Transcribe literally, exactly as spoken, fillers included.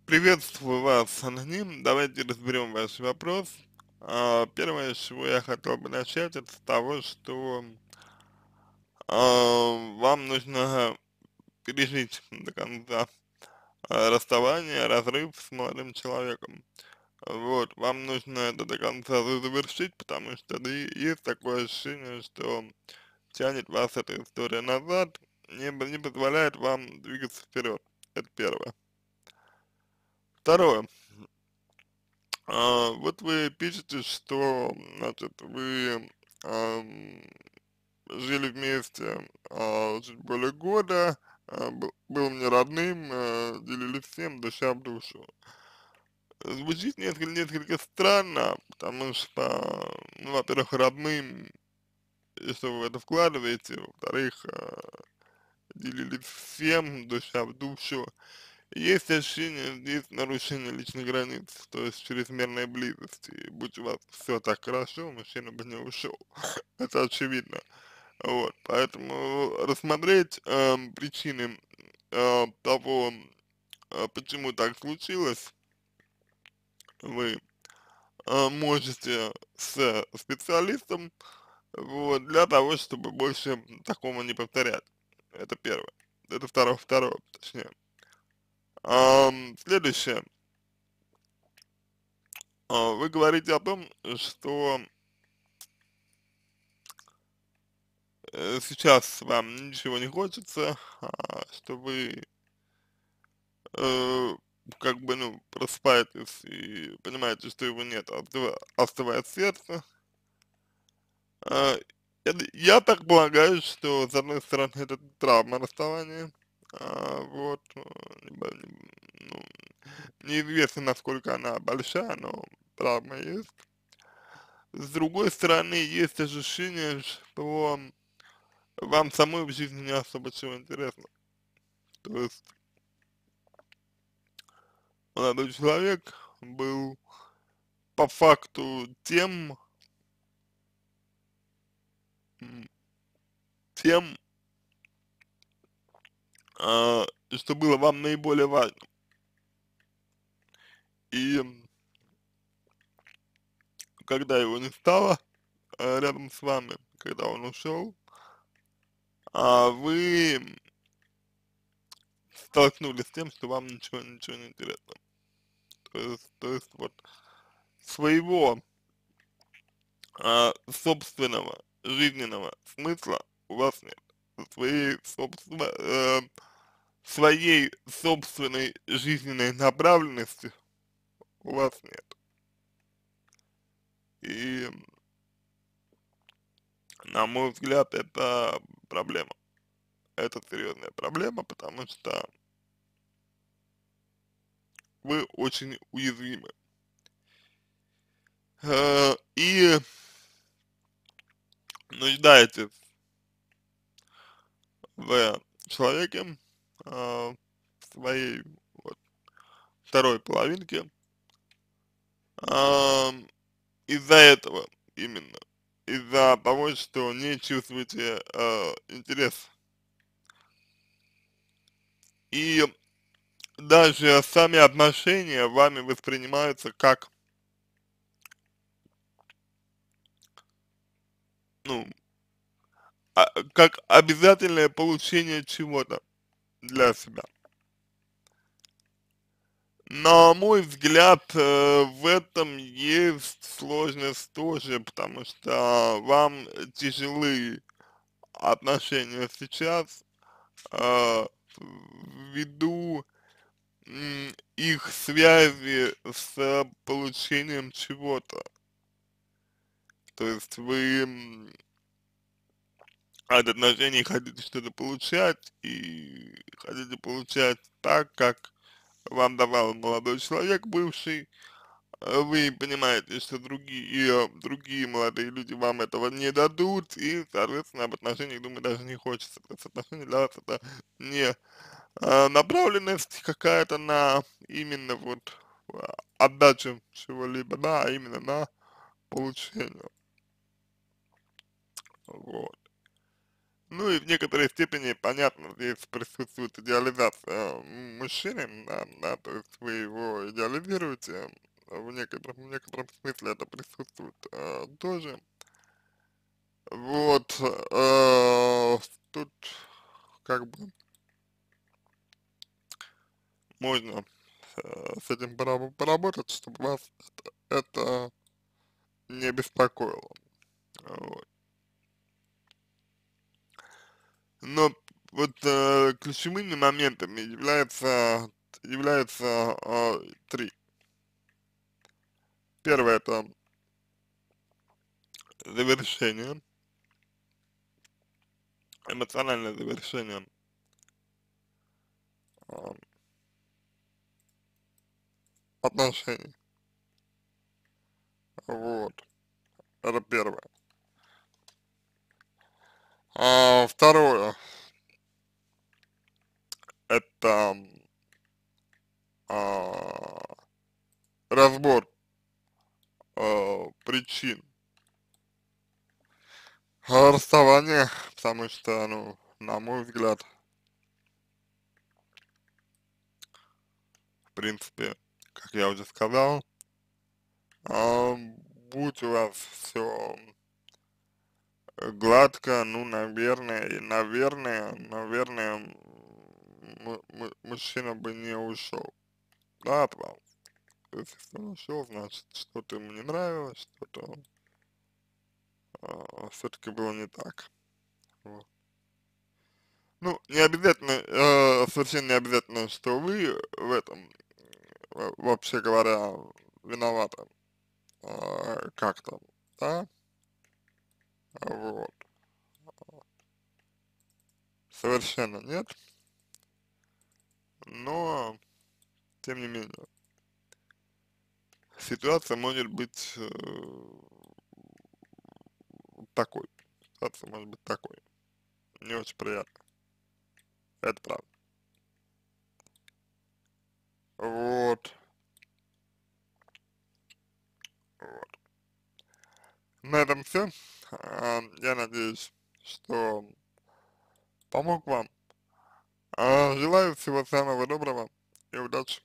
Приветствую вас, аноним. Давайте разберем ваш вопрос. А, Первое, с чего я хотел бы начать, это с того, что а, вам нужно пережить до конца а, расставание, разрыв с молодым человеком. Вот, вам нужно это до конца завершить, потому что да, и есть такое ощущение, что тянет вас эта история назад, не, б- не позволяет вам двигаться вперед. Это первое. Второе. А, вот вы пишете, что, значит, вы ам, жили вместе а, чуть более года, а, был, был мне родным, а, делили всем душа в душу. Звучит несколько, несколько странно, потому что, ну, во-первых, родным, и что вы в это вкладываете, во-вторых, а, делили всем душа в душу. Есть ощущение, есть нарушение личных границ, то есть чрезмерная близость. И будь у вас все так хорошо, мужчина бы не ушел. Это очевидно. Вот, поэтому рассмотреть эм, причины э, того, э, почему так случилось, вы э, можете с специалистом, вот, для того, чтобы больше такого не повторять. Это первое. Это второе, второе, точнее. Ам, следующее. А, Вы говорите о том, что э, сейчас вам ничего не хочется, а, что вы э, как бы, ну, просыпаетесь и понимаете, что его нет, а остыва- остывает сердце. А, это- я так полагаю, что, с одной стороны, это травма расставания, а, вот, э, либо, ну, неизвестно, насколько она большая, но травма есть. С другой стороны, есть ощущение, что вам самой в жизни не особо чего интересно. То есть молодой человек был по факту тем, м, тем, а, что было вам наиболее важным. И когда его не стало а, рядом с вами, когда он ушел, а вы столкнулись с тем, что вам ничего, ничего не интересно. То есть, то есть вот своего а, собственного жизненного смысла у вас нет. Своей, собственно, э, своей собственной жизненной направленности у вас нет. И, на мой взгляд, это проблема. Это серьезная проблема, потому что вы очень уязвимы. Э, И нуждаетесь в человеке, э, своей вот, второй половинке, ам, из-за этого именно, из-за того, что не чувствуете э, интерес. И даже сами отношения вами воспринимаются как, ну, а, как обязательное получение чего-то для себя. На мой взгляд, э, в этом есть сложность тоже, потому что вам тяжелы отношения сейчас, а, ввиду м, их связи с получением чего-то. То есть вы м, от отношений хотите что-то получать и хотите получать так, как вам давал молодой человек, бывший. Э, Вы понимаете, что другие, другие молодые люди вам этого не дадут, и, соответственно, об отношениях думать даже не хочется. То есть отношения для вас это не а, направленность какая-то на именно вот а, отдачу чего-либо, да, а именно на получение. Вот. Ну и в некоторой степени, понятно, здесь присутствует идеализация мужчины, да, да, то есть вы его идеализируете, в некотором, в некотором смысле это присутствует э, тоже. Вот, э, тут как бы можно э, с этим пора- поработать, чтобы вас это, это не беспокоило. Вот. Но вот э, ключевыми моментами является, является э, три. Первое это завершение, эмоциональное завершение а, отношений. Вот, это первое. А второе, это а, разбор а, причин а, расставания, потому что, ну, на мой взгляд, в принципе, как я уже сказал, а, будь у вас все гладко, ну, наверное, и, наверное, наверное, м- м- мужчина бы не ушел, да, от вас. То есть, если он ушел, значит, что-то ему не нравилось, что-то а, все-таки было не так. Вот. Ну, не обязательно, э, совершенно не обязательно, что вы в этом, э, вообще говоря, виноваты а, как-то, да, вот, совершенно нет, но, тем не менее, ситуация может быть э, такой, ситуация может быть такой, не очень приятно, это правда. Вот, вот. На этом все. Я надеюсь, что помог вам. А, желаю всего самого доброго и удачи.